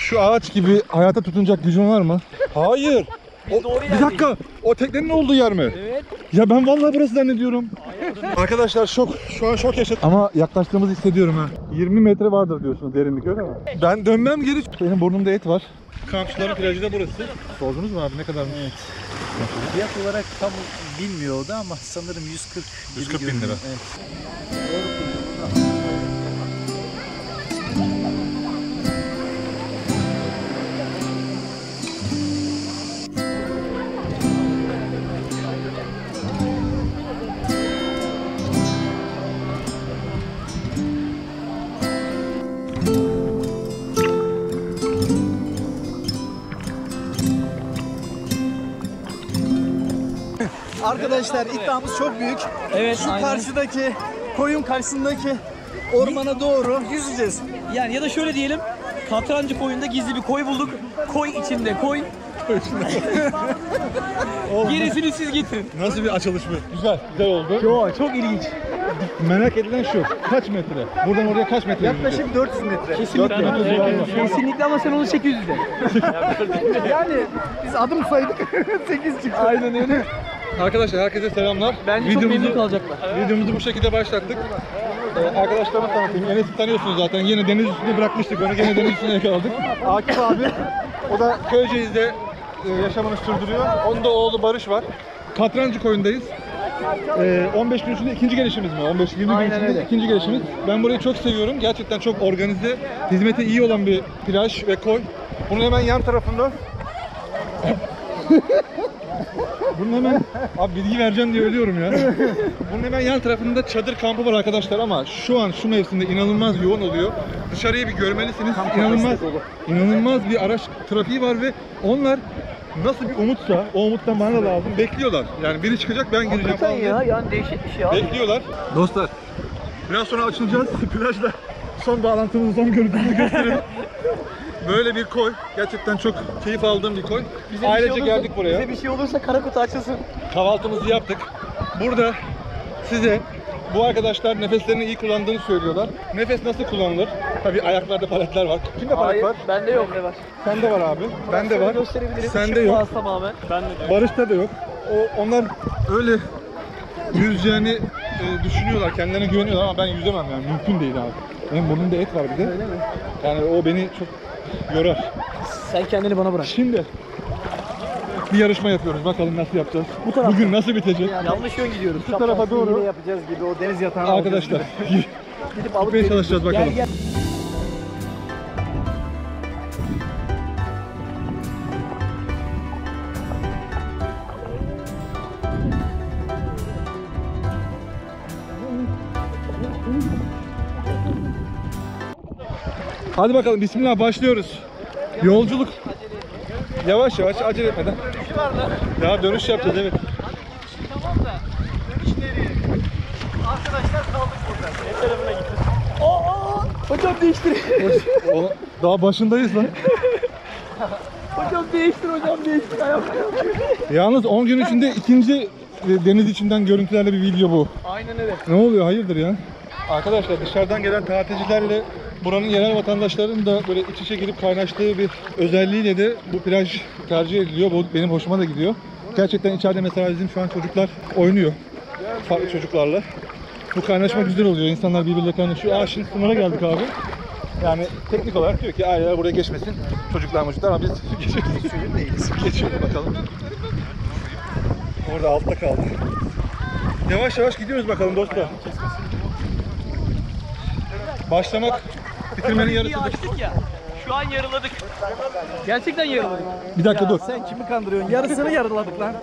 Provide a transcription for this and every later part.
Şu ağaç gibi hayata tutunacak gücün var mı? Hayır. Bir dakika. O teknenin olduğu yer mi? Evet. Ya ben vallahi burası zannediyorum. Arkadaşlar şu an şok yaşadım. Ama yaklaştığımızı hissediyorum ha. 20 metre vardır diyorsunuz derinlik, öyle mi? Ben dönmem geri. Benim burnumda et var. Kampçıların plajı da burası. Sordunuz mu abi ne kadar mı? Evet. Fiyat olarak tam bilmiyordu ama sanırım 140 bin lira. Evet. Arkadaşlar iddiamız çok büyük. Evet, Şu aynen. karşıdaki koyun karşısındaki ormana doğru yüzeceğiz. Yani ya da şöyle diyelim. Katrancı koyunda gizli bir koy bulduk. Koy içinde koy. Gerisini siz getirin. Nasıl bir açılış bu? Güzel oldu. Çok ilginç. Merak edilen şu. Kaç metre? Buradan oraya kaç metre? Yaklaşık 400 metre. Kesinlikle ama sen onu 800'de. Yani biz adım saydık 8 çıktı. Aynen öyle. Arkadaşlar herkese selamlar. Bence çok memnun kalacaklar. Videomuzu bu şekilde başlattık. Arkadaşlarımı tanıtayım. Enes'i tanıyorsunuz zaten. Yine deniz üstünde bırakmıştık onu. Yine deniz üstüne yakaladık. Akif abi. O da Köyceğiz'de yaşamını sürdürüyor. Onun da oğlu Barış var. Katrancı koyundayız. 15 gün içinde ikinci gelişimiz mi? 15-20 gün içinde ikinci gelişimiz. Ben burayı çok seviyorum. Gerçekten çok organize, hizmeti iyi olan bir plaj ve koy. Bunun hemen yan tarafında bunun hemen abi bilgi vereceğim diye ölüyorum ya. Bunun hemen yan tarafında çadır kampı var arkadaşlar ama şu an şu mevsimde inanılmaz yoğun oluyor. Dışarıyı bir görmelisiniz. İnanılmaz bir araç trafiği var ve onlar nasıl bir umutsa o umuttan bana da lazım. Bekliyorlar. Yani biri çıkacak ben gireceğim falan. Ya yani değişik bir şey abi. Bekliyorlar. Dostlar biraz sonra açılacağız. Plajda son bağlantımızı, son görüntümüzü gösterelim. Böyle bir koy. Gerçekten çok keyif aldığım bir koy. Ailece geldik buraya. Bize bir şey olursa kara kutu açılsın. Kahvaltımızı yaptık. Burada size bu arkadaşlar nefeslerini iyi kullandığını söylüyorlar. Nefes nasıl kullanılır? Tabii ayaklarda paletler var. Kimde palet var? Bende yok. Ne var? Sende var abi. Bende var. Gösterebilirim. Sende yok. Tamamen. Bende de yok. Barış'ta da yok. Onlar öyle yüzeceğini düşünüyorlar, kendilerine güveniyorlar ama ben yüzemem yani. Mümkün değil abi. Benim burnumda et var bir de. Öyle mi? Yani o beni çok yorar. Sen kendini bana bırak. Şimdi bir yarışma yapıyoruz. Bakalım nasıl yapacağız. Bugün nasıl bitecek? Yanlış yön gidiyoruz. Şu tarafa doğru yapacağız gibi o deniz yatağına arkadaşlar Gidip alıp gitmeye çalışacağız bakalım. Gel gel. Hadi bakalım bismillah başlıyoruz. Yolculuk. Yavaş yavaş acele etmeden. Ya dönüş yapacağız evet. Tamam da dönüş nereye? Arkadaşlar kaldık burada. Ne tarafına gittin? Hocam değiştir. Daha başındayız lan. Hocam değiştir. Yalnız 10 gün içinde ikinci deniz içinden görüntülerle bir video bu. Aynen öyle. Ne oluyor hayırdır ya? Arkadaşlar dışarıdan gelen tatilcilerle buranın yerel vatandaşlarının da böyle iç içe girip kaynaştığı bir özelliğiyle de bu plaj tercih ediliyor. Bu benim hoşuma da gidiyor. Gerçekten içeride mesela bizim şu an çocuklar oynuyor. Farklı çocuklarla. Bu kaynaşma güzel oluyor. İnsanlar birbirleriyle kaynaşıyor. Şimdi sınıra geldik abi. Yani teknik olarak diyor ki aileler buraya geçmesin. Çocuklar ama biz geçiyoruz. Çocuk değiliz. Geçiyoruz bakalım. Orada altta kaldı. Yavaş yavaş gidiyoruz bakalım dostlar. Başlamak bitirmenin yarısıdır. Açtık ya. Şu an yarıladık. Gerçekten yarıladık. Bir dakika dur. Sen kimi kandırıyorsun? Yarısını yarıladık lan.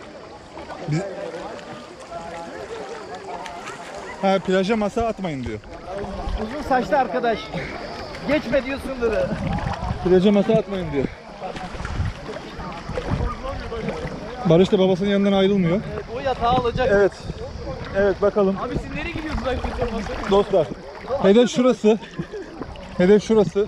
Ha, plaja masa atmayın diyor. Uzun saçlı arkadaş. Geçme diyor sınırı. Plaja masa atmayın diyor. Barış da babasının yanından ayrılmıyor. O yatağı alacak. Evet. Evet bakalım. Abi siz nereye gidiyorsunuz ayıp Dostlar. Hedef şurası. Hedef şurası.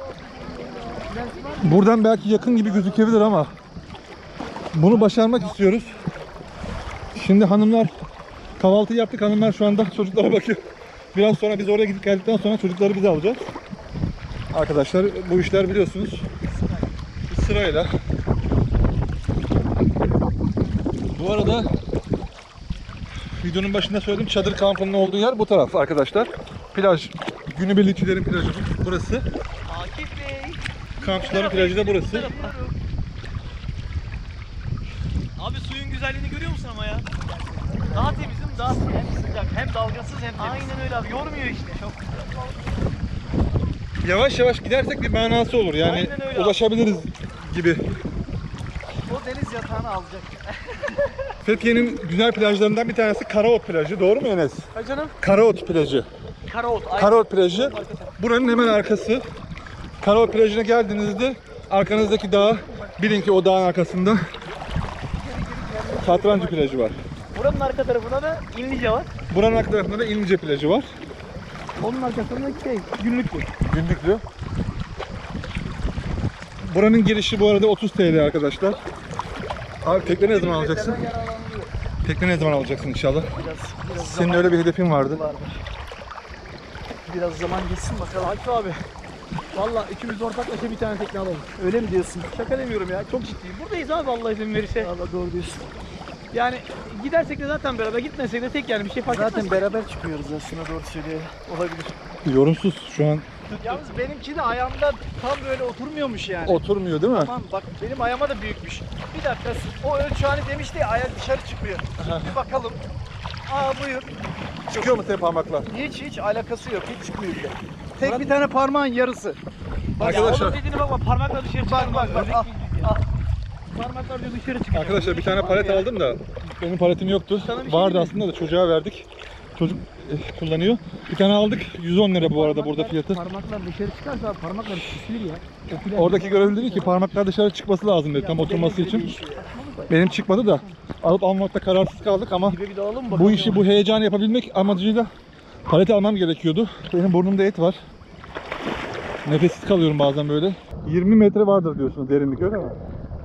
Buradan belki yakın gibi gözükebilir ama bunu başarmak istiyoruz. Şimdi hanımlar kahvaltı yaptık. Hanımlar şu anda çocuklara bakıyor. Biraz sonra biz oraya gidip geldikten sonra çocukları bize alacağız. Arkadaşlar bu işler biliyorsunuz sırayla. Bu arada videonun başında söyledim, çadır kampının olduğu yer bu taraf arkadaşlar. Plaj, günübirlikçilerin plajı burası. Akif Bey. Kampçıların plajı da burası. Abi suyun güzelliğini görüyor musun ama ya? Daha temizim, daha hem sıcak, hem dalgasız hem temiz. Aynen öyle abi, yormuyor işte. Çok Yavaş yavaş gidersek bir manası olur yani, Aynen öyle abi. ulaşabiliriz gibi. O deniz yatağını alacak. Fethiye'nin güzel plajlarından bir tanesi Karaot plajı, doğru mu Enes? Ha canım? Karaot plajı. Karaot. Karaot plajı buranın hemen arkası. Karaot plajına geldiğinizde arkanızdaki dağ, bilin ki o dağın arkasında Satrancı plajı var. Buranın arka tarafında da İnlice var. Buranın arka tarafında da İnlice plajı var. Onun arkasında günlüklü. Günlüklü. Buranın girişi bu arada 30 TL arkadaşlar. Abi tekne ne zaman alacaksın? Tekne ne zaman alacaksın inşallah? Biraz Senin öyle bir hedefin vardı. Biraz zaman geçsin bakalım. Akif abi. Valla ikimiz ortaklaşa bir tane tekne alalım. Öyle mi diyorsun? Şaka demiyorum ya. Çok ciddiyim. Buradayız abi Allah izin verirse. Valla doğru diyorsun. Yani gidersek de zaten beraber, gitmesek de tek, yani bir şey fark etmez. Zaten beraber çıkıyoruz aslında, doğru söylüyor. Olabilir. Yorumsuz şu an Yalnız benimki de ayağımda tam böyle oturmuyormuş yani. oturmuyor değil mi? Tamam bak, benim ayağıma da büyükmüş. Bir dakika, o ölçü hani demişti ya, ayak dışarı çıkmıyor. Bir bakalım. Aa buyur. Çıkıyor mu senin parmaklar? Hiç alakası yok, hiç çıkmıyor bile. Tek bir tane parmağın yarısı. Arkadaşlar, Oğlum dediğine bakma, parmakla dışarı çıkar. Bak, al. Parmaklar diyor dışarı çıkıyor. arkadaşlar bir tane palet aldım da benim paletim yoktu. Sana bir şey Vardı diyeyim aslında da çocuğa verdik. Çocuk kullanıyor. Bir tane aldık. 110 lira bu arada burada fiyatı. Parmaklar dışarı çıkarsa parmaklar kesilir ya. Oradaki görevli dedi ki parmaklar dışarı çıkması lazım dedi tam oturması için. Benim çıkmadı da alıp almakta kararsız kaldık ama Bir de alalım bu işi, bu heyecanı yapabilmek amacıyla paleti almam gerekiyordu. Benim burnumda et var. Nefessiz kalıyorum bazen böyle. 20 metre vardır diyorsunuz derinlik, öyle mi?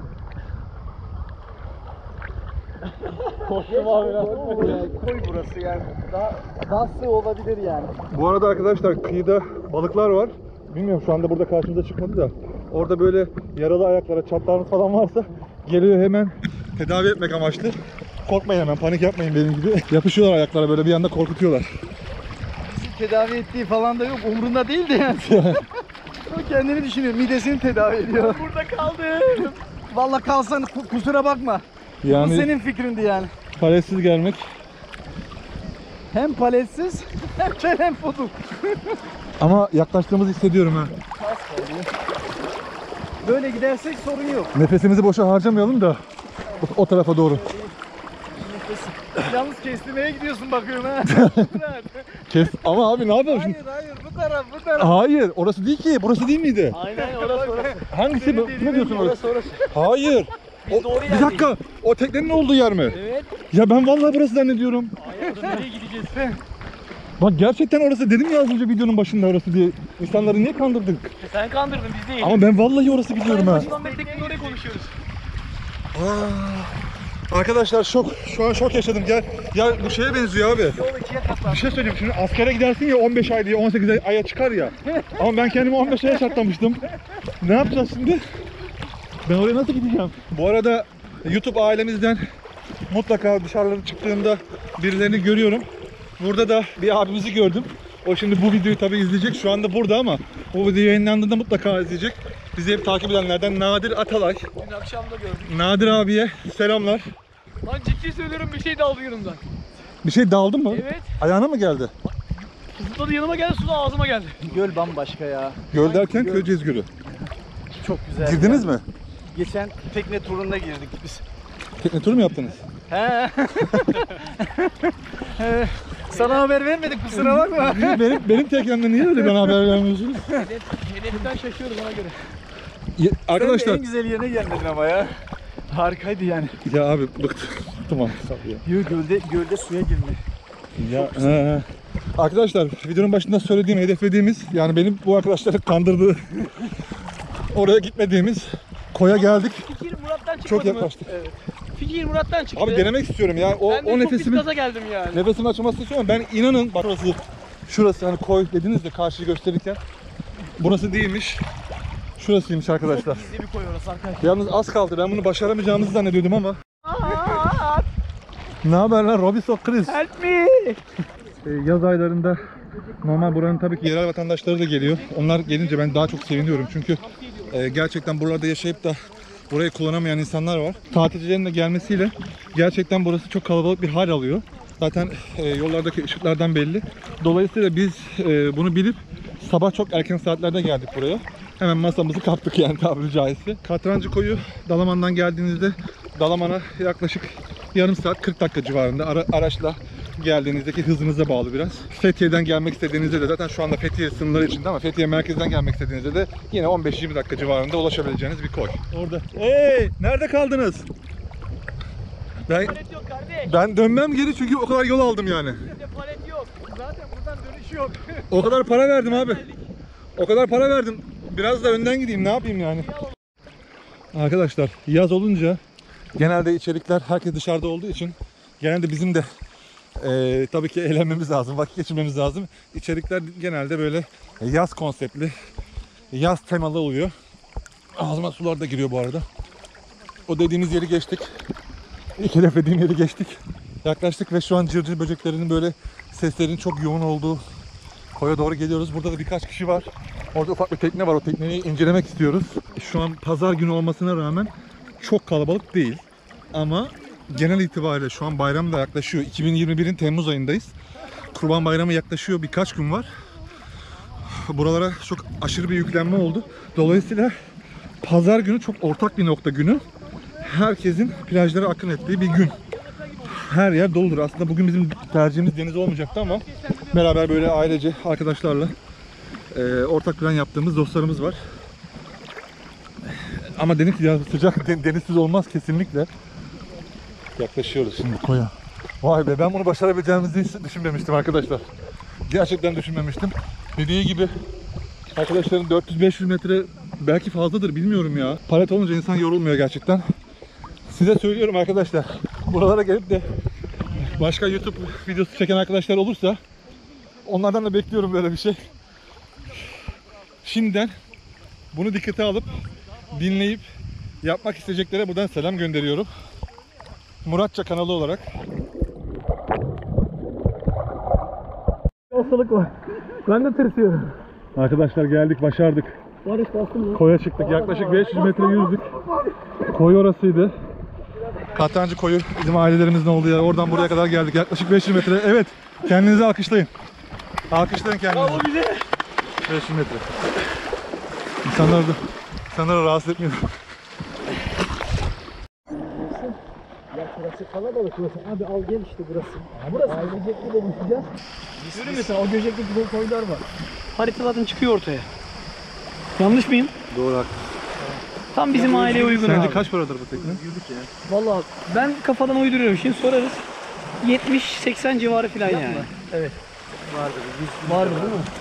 Koy burası yani. Daha sığ olabilir yani. Bu arada arkadaşlar kıyıda balıklar var. Bilmiyorum şu anda burada karşımıza çıkmadı da. Orada böyle yaralı ayaklara, çatlarınız falan varsa geliyor hemen tedavi etmek amaçlı. Korkmayın, hemen panik yapmayın benim gibi. Yapışıyorlar ayaklara böyle, bir anda korkutuyorlar. Bizi tedavi ettiği falan da yok. Umrunda değil de yani. O kendini düşünüyor. Midesini tedavi ediyor. Burada kaldım. Vallahi kalsan kusura bakma. Bu Yani senin fikrindi yani. paletsiz gelmek. Hem paletsiz hem çelen foto. Ama yaklaştığımızı hissediyorum ha. Böyle gidersek sorun yok. Nefesimizi boşa harcamayalım da o tarafa doğru. Yalnız kestirmeye gidiyorsun bakıyorum ha. Kes. Ama abi ne yapalım şimdi? Hayır bu taraf bu taraf. Hayır, orası değil ki. Burası değil miydi? Aynen orası orası. Hangisi? Ne diyorsun orası? Orası. Hayır. Biz doğru Bir yerdeyiz. dakika. O teknenin olduğu yer mi? Evet. Ya ben vallahi burası zannediyorum. Hayır, nereye gideceğiz? Bak gerçekten orası, dedim ya az önce videonun başında orası diye. İnsanları niye kandırdık? Sen kandırdın, biz değil. Ama ben vallahi orası biliyorum ha. Başından beri teknik oraya konuşuyoruz. Arkadaşlar şu an şok yaşadım. Gel. Ya bu şeye benziyor abi. Yol ikiye katlar. Bir şey söyleyeyim, şimdi askere gidersin ya 15 ay diye 18 aya çıkar ya. Ama ben kendimi 15 aya şartlamıştım. Ne yapacağız şimdi? Ben oraya nasıl gideceğim? Bu arada YouTube ailemizden mutlaka dışarılara çıktığımda birilerini görüyorum. Burada da bir abimizi gördüm. O şimdi bu videoyu tabii izleyecek. Şu anda burada ama bu video yayınlandığında mutlaka izleyecek. Bizi hep takip edenlerden Nadir Atalay. Dün akşam da gördük. Nadir abiye selamlar. Lan ciddi söylüyorum, bir şey daldı yanımdan. Bir şey daldı mı? Evet. Ayağına mı geldi? Zıpladı yanıma geldi, su da ağzıma geldi. Göl bambaşka ya. Göl derken Köyceğiz Gölü. Çok güzel. Girdiniz mi? Geçen tekne turunda girdik biz. Tekne turu mu yaptınız? He. Sana haber vermedik, kusura bakma. benim teknemde niye öyle bana haber vermiyorsunuz? Hedeften şaşıyoruz ona göre. Arkadaşlar Sen de en güzel yerine gelmedin ama ya. Harikaydı yani. ya abi bıktım artık ya. Yo, gölde suya girme. Ya arkadaşlar videonun başında söylediğim, hedeflediğimiz, yani benim bu arkadaşları kandırdığı oraya gitmediğimiz koya geldik. Fikir Murat'tan çıkmadı Çok mı? yaklaştık. Evet. Fikir Murat'tan çıktı. Abi denemek istiyorum ya. O ben de çok nefesimin gaza geldim yani. nefesimin açılmasını istiyorum. Ben inanın bak şurası hani koy dediniz de karşıyı gösterirken Burası değilmiş. Şurasıymış arkadaşlar. Gizli bir koy orası arkadaşlar. Yalnız az kaldı. Ben bunu başaramayacağımızı zannediyordum ama. Ne haber lan Robinson Chris? Help me. Yaz aylarında normal buranın tabii ki yerel vatandaşları da geliyor. Onlar gelince ben daha çok seviniyorum. Çünkü gerçekten buralarda yaşayıp da burayı kullanamayan insanlar var. Tatilcilerin de gelmesiyle gerçekten burası çok kalabalık bir hal alıyor. Zaten yollardaki ışıklardan belli. Dolayısıyla biz bunu bilip sabah çok erken saatlerde geldik buraya. Hemen masamızı kaptık yani tabiri caizse. Katrancı Koyu Dalaman'dan geldiğinizde Dalaman'a yaklaşık yarım saat 40 dakika civarında araçla geldiğinizdeki hızınıza bağlı biraz. Fethiye'den gelmek istediğinizde de zaten şu anda Fethiye sınırları içinde ama Fethiye merkezden gelmek istediğinizde de yine 15-20 dakika civarında ulaşabileceğiniz bir koy. Orada. Hey! Nerede kaldınız? Palet yok kardeş. Ben dönmem geri çünkü o kadar yol aldım yani. Bizde palet yok. Zaten buradan dönüş yok. O kadar para verdim abi. O kadar para verdim. Biraz da önden gideyim ne yapayım yani. Arkadaşlar yaz olunca genelde içerikler herkes dışarıda olduğu için genelde bizim de tabii ki eğlenmemiz lazım, vakit geçirmemiz lazım. İçerikler genelde böyle yaz konseptli, yaz temalı oluyor. Ağzıma sular da giriyor bu arada. O dediğimiz yeri geçtik. İlk hedeflediğim yeri geçtik. Yaklaştık ve şu an cırcır böceklerinin böyle seslerinin çok yoğun olduğu koya doğru geliyoruz. Burada da birkaç kişi var. Orada ufak bir tekne var. O tekneyi incelemek istiyoruz. Şu an pazar günü olmasına rağmen çok kalabalık değil. Ama genel itibariyle şu an bayram da yaklaşıyor. 2021'in Temmuz ayındayız. Kurban Bayramı yaklaşıyor. Birkaç gün var. Buralara çok aşırı bir yüklenme oldu. Dolayısıyla pazar günü çok ortak bir nokta günü. Herkesin plajlara akın ettiği bir gün. Her yer doludur. Aslında bugün bizim tercihimiz deniz olmayacaktı ama beraber böyle ailece arkadaşlarla ortak plan yaptığımız dostlarımız var. Ama deniz ya sıcak denizsiz olmaz kesinlikle. Yaklaşıyoruz şimdi koya. Vay be ben bunu başarabileceğimizi düşünmemiştim arkadaşlar. Gerçekten düşünmemiştim. Dediği gibi arkadaşların 400-500 metre belki fazladır bilmiyorum ya. Palet olunca insan yorulmuyor gerçekten. Size söylüyorum arkadaşlar. Buralara gelip de başka YouTube videosu çeken arkadaşlar olursa onlardan da bekliyorum böyle bir şey. Şimdiden bunu dikkate alıp dinleyip yapmak isteyeceklere buradan selam gönderiyorum. Muratça kanalı olarak. Hastalık var. Ben de tırsıyorum. Arkadaşlar geldik, başardık. Barış bastın mı? Koya çıktık. Yaklaşık 500 metre yüzdük. Koy orasıydı. Katrancı Koyu bizim ailelerimizin olduğu yer. Oradan buraya kadar geldik. Yaklaşık 500 metre. Evet. Kendinizi alkışlayın. Alkışlayın kendinizi. 500 metre. İnsanları rahatsız etmeyin. Ya burası kalabalık burası. Abi al gel işte burası. Burası ailecekli buluşacağız. Görün mesela o göcekteki koylar var. Haritalardan çıkıyor ortaya. Yanlış mıyım? Doğru haklısın. Tam bizim aileye uygun Sence abi. kaç paradır bu tekne? Vallahi ben kafadan uyduruyorum. Şimdi sorarız. 70-80 civarı falan yani. Evet. Vardır değil mi?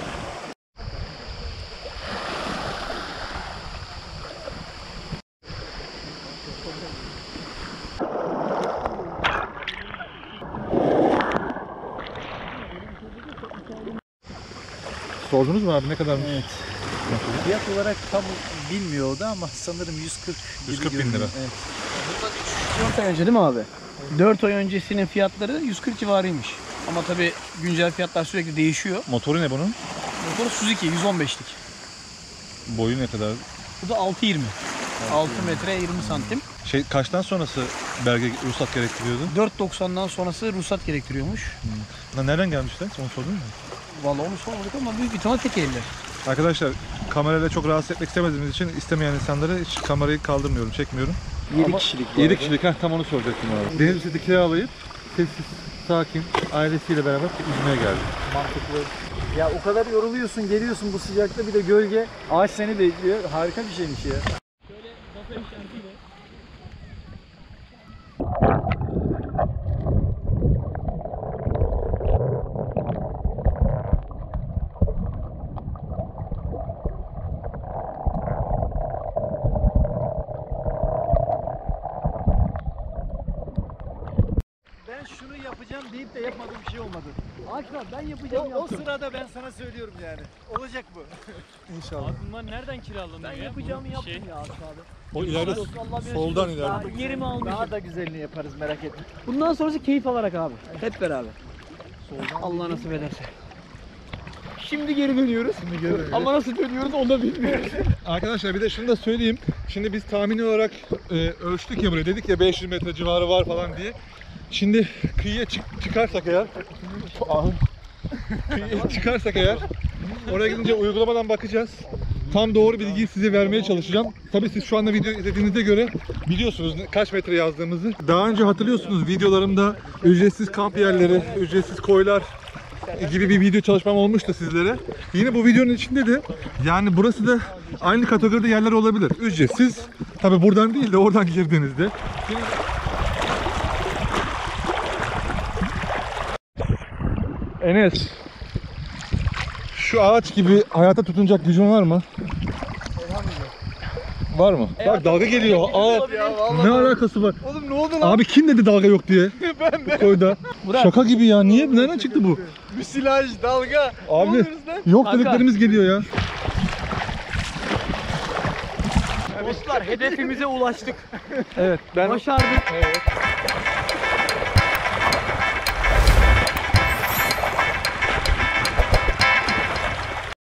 Sordunuz mu abi ne kadarmış? Evet. Fiyat olarak tam bilmiyordu ama sanırım 140 gibi 140 bin görünüyor. lira. Evet. 4 ay önce değil mi abi? 4 ay öncesinin fiyatları 140 civarıymış. Ama tabi güncel fiyatlar sürekli değişiyor. Motoru ne bunun? Motoru Suzuki 115'lik. Boyu ne kadar? Bu da 6.20. 6 metre 20 santim. Kaçtan sonrası belge ruhsat gerektiriyordu? 4.90'dan sonrası ruhsat gerektiriyormuş. Nereden gelmişler? Onu sordun mu? Vallahi onu sormadık ama büyük ihtimal tek eller. Arkadaşlar kamerayla çok rahatsız etmek istemediğimiz için istemeyen insanları hiç kamerayı kaldırmıyorum, çekmiyorum. 7 kişilik. 7 kişilik, tamam onu soracaktım abi. Deniz Üstü kiralayıp sessiz, sakin ailesiyle beraber yüzmeye geldik. Mantıklı. Ya o kadar yoruluyorsun, geliyorsun bu sıcakta bir de gölge. Ağaç seni bekliyor. Harika bir şeymiş ya. Ben Ben şunu yapacağım deyip de yapmadığım bir şey olmadı. Ağaçlar ben yapacağım O sırada ben sana söylüyorum yani. Olacak bu. İnşallah. Abi bunlar nereden kiralanıyor Ben ya? yapacağımı Bu yaptım şey. ya Ağaç abi. O ileride Allah bir soldan yaşasın. ileride. Daha yerimi almışım. Daha da güzelini yaparız merak etme. Bundan sonrası keyif alarak abi. Hep beraber. Allah nasip ederse. Şimdi geri dönüyoruz. Ama nasıl dönüyoruz onu da bilmiyoruz. Arkadaşlar bir de şunu da söyleyeyim. Şimdi biz tahmini olarak ölçtük ya buraya. Dedik ya 500 metre civarı var falan diye. Şimdi kıyıya çıkarsak eğer kıyıya çıkarsak eğer oraya gidince uygulamadan bakacağız. Tam doğru bilgiyi size vermeye çalışacağım. Tabii siz şu anda video izlediğinize göre biliyorsunuz kaç metre yazdığımızı. Daha önce hatırlıyorsunuz videolarımda ücretsiz kamp yerleri, ücretsiz koylar gibi bir video çalışmam olmuştu sizlere. Yine bu videonun içinde de yani burası da aynı kategoride yerler olabilir. Ücretsiz. Tabii buradan değil de oradan girdiğinizde. Enes, şu ağaç gibi hayata tutunacak gücün var mı? Var mı? Bak dalga geliyor. Ne alakası var? Oğlum ne oldu lan? Abi kim dedi dalga yok diye? Ben de. Koyda. Şaka gibi ya. Niye? Nereden çıktı bu? Müsilaj, dalga. Abi yok Kanka. dediklerimiz geliyor ya. Dostlar hedefimize ulaştık. Evet ben Başardık. evet.